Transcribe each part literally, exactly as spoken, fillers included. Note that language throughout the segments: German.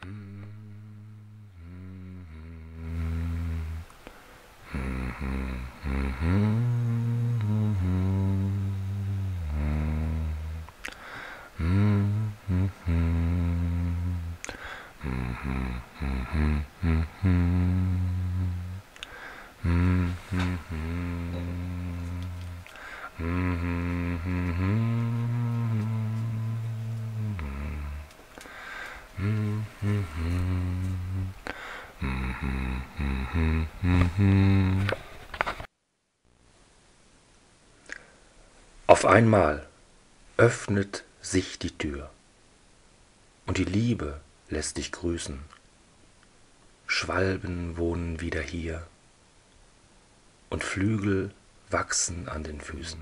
Auf einmal öffnet sich die Tür und die Liebe lässt dich grüßen. Schwalben wohnen wieder hier und Flügel wachsen an den Füßen.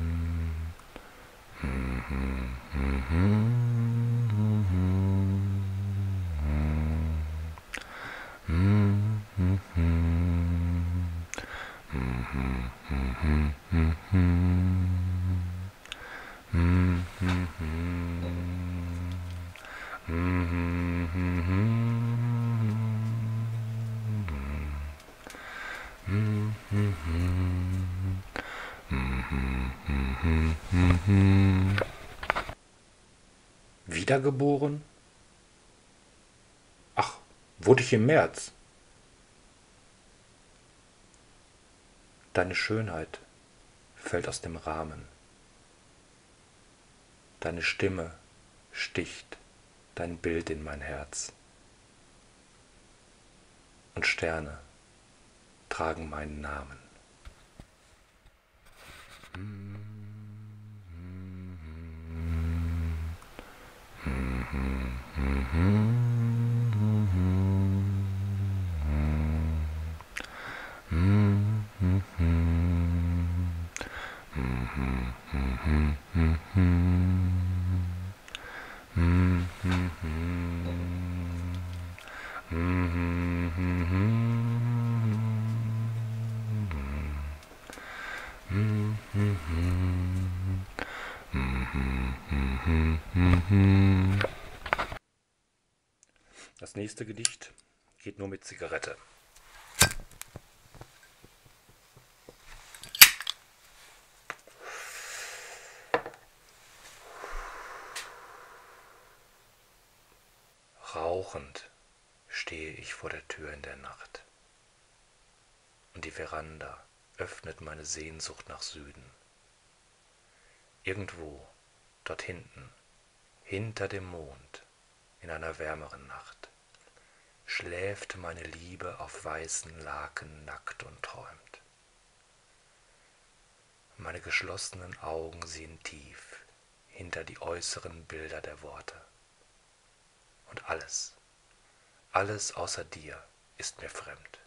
Wiedergeboren? Ach, wurde ich im März. Deine Schönheit fällt aus dem Rahmen. Deine Stimme sticht dein Bild in mein Herz. Und Sterne tragen meinen Namen. Das nächste Gedicht geht nur mit Zigarette. Rauchend stehe ich vor der Tür in der Nacht und die Veranda öffnet meine Sehnsucht nach Süden. Irgendwo, dort hinten, hinter dem Mond, in einer wärmeren Nacht, schläft meine Liebe auf weißen Laken nackt und träumt. Meine geschlossenen Augen sehen tief hinter die äußeren Bilder der Worte. Und alles, alles außer dir ist mir fremd.